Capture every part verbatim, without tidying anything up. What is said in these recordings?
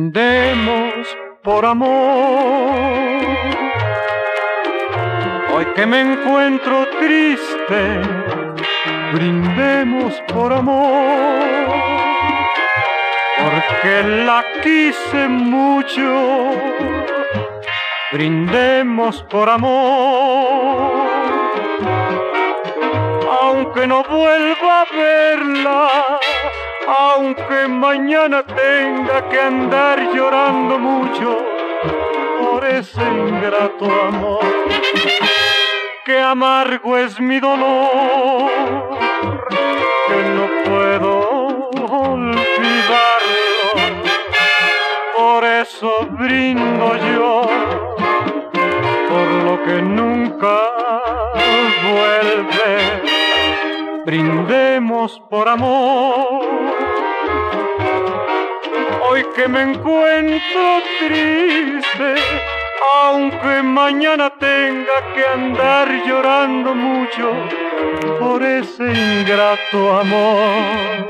Brindemos por amor. Hoy que me encuentro triste, brindemos por amor. Porque la quise mucho, brindemos por amor. Aunque no vuelva a verla, aunque mañana tenga que andar llorando mucho por ese ingrato amor, que amargo es mi dolor, que no puedo olvidarlo. Por eso brindo yo por lo que nunca vuelve. Brindemos por amor. Hoy que me encuentro triste, aunque mañana tenga que andar llorando mucho por ese ingrato amor.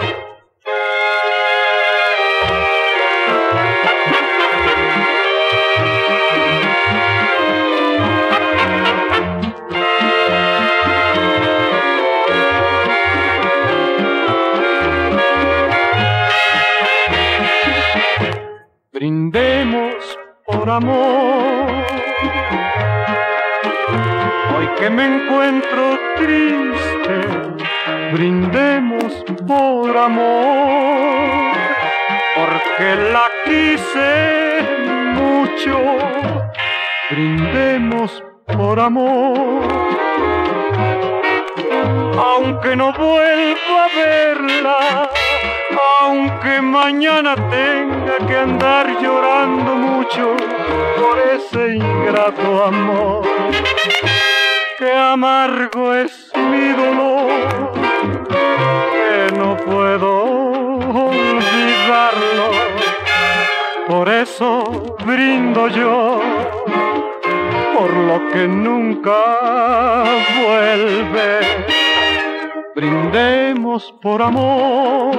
Brindemos por amor. Hoy que me encuentro triste, brindemos por amor. Porque la quise mucho, brindemos por amor. Aunque no vuelva a verla, aunque mañana tenga que andar llorando mucho por ese ingrato amor, que amargo es mi dolor, que no puedo olvidarlo. Por eso brindo yo por lo que nunca vuelve. Brindemos por amor.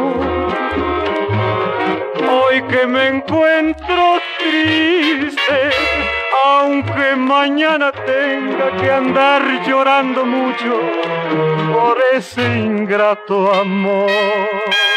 Hoy que me encuentro triste, aunque mañana tenga que andar llorando mucho por ese ingrato amor.